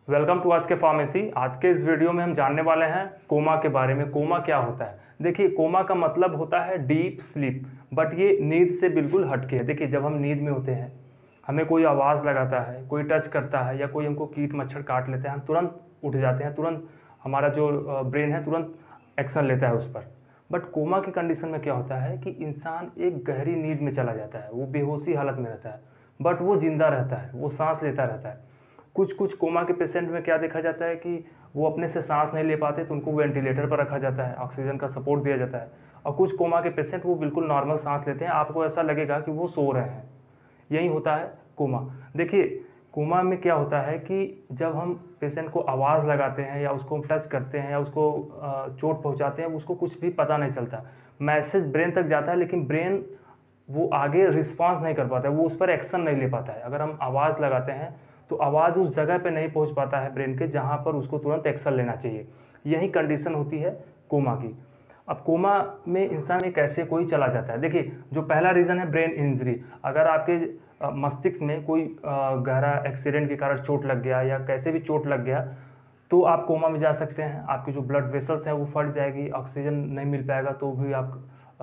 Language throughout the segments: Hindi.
वेलकम टू आज के फार्मेसी। आज के इस वीडियो में हम जानने वाले हैं कोमा के बारे में। कोमा क्या होता है? देखिए, कोमा का मतलब होता है डीप स्लीप, बट ये नींद से बिल्कुल हटके है। देखिए, जब हम नींद में होते हैं, हमें कोई आवाज़ लगाता है, कोई टच करता है या कोई हमको कीट मच्छर काट लेते हैं, हम तुरंत उठ जाते हैं, तुरंत हमारा जो ब्रेन है तुरंत एक्शन लेता है उस पर। बट कोमा की कंडीशन में क्या होता है कि इंसान एक गहरी नींद में चला जाता है, वो बेहोशी हालत में रहता है, बट वो जिंदा रहता है, वो सांस लेता रहता है। कुछ कुछ कोमा के पेशेंट में क्या देखा जाता है कि वो अपने से सांस नहीं ले पाते, तो उनको वेंटिलेटर पर रखा जाता है, ऑक्सीजन का सपोर्ट दिया जाता है। और कुछ कोमा के पेशेंट वो बिल्कुल नॉर्मल सांस लेते हैं, आपको ऐसा लगेगा कि वो सो रहे हैं। यही होता है कोमा। देखिए, कोमा में क्या होता है कि जब हम पेशेंट को आवाज़ लगाते हैं या उसको टच करते हैं या उसको चोट पहुंचाते हैं, उसको कुछ भी पता नहीं चलता। मैसेज ब्रेन तक जाता है, लेकिन ब्रेन वो आगे रिस्पॉन्स नहीं कर पाता है, वो उस पर एक्शन नहीं ले पाता है। अगर हम आवाज़ लगाते हैं तो आवाज़ उस जगह पे नहीं पहुंच पाता है ब्रेन के, जहां पर उसको तुरंत एक्शन लेना चाहिए। यही कंडीशन होती है कोमा की। अब कोमा में इंसान में कैसे कोई चला जाता है? देखिए, जो पहला रीज़न है ब्रेन इंजरी। अगर आपके मस्तिष्क में कोई गहरा एक्सीडेंट के कारण चोट लग गया या कैसे भी चोट लग गया, तो आप कोमा में जा सकते हैं। आपकी जो ब्लड वेसल्स हैं वो फट जाएगी, ऑक्सीजन नहीं मिल पाएगा, तो भी आप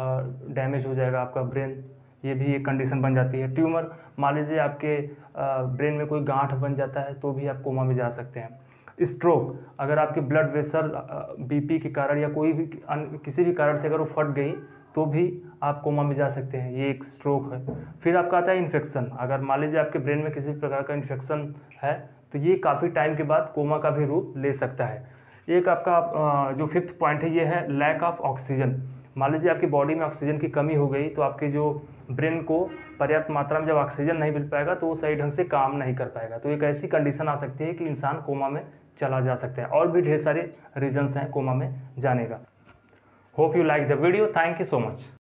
डैमेज हो जाएगा आपका ब्रेन। ये भी एक कंडीशन बन जाती है। ट्यूमर, मान लीजिए आपके ब्रेन में कोई गांठ बन जाता है, तो भी आप कोमा में जा सकते हैं। स्ट्रोक, अगर आपकी ब्लड वेसल बीपी के कारण या कोई भी किसी भी कारण से अगर वो फट गई, तो भी आप कोमा में जा सकते हैं। ये एक स्ट्रोक है। फिर आपका आता है इन्फेक्शन। अगर मान लीजिए आपके ब्रेन में किसी प्रकार का इन्फेक्शन है, तो ये काफ़ी टाइम के बाद कोमा का भी रूप ले सकता है। एक आपका जो फिफ्थ पॉइंट है, ये है लैक ऑफ ऑक्सीजन। मान लीजिए आपकी बॉडी में ऑक्सीजन की कमी हो गई, तो आपके जो ब्रेन को पर्याप्त मात्रा में जब ऑक्सीजन नहीं मिल पाएगा, तो वो सही ढंग से काम नहीं कर पाएगा। तो एक ऐसी कंडीशन आ सकती है कि इंसान कोमा में चला जा सकता है। और भी ढेर सारे रीजंस हैं कोमा में जाने का। Hope you like the video. Thank you so much.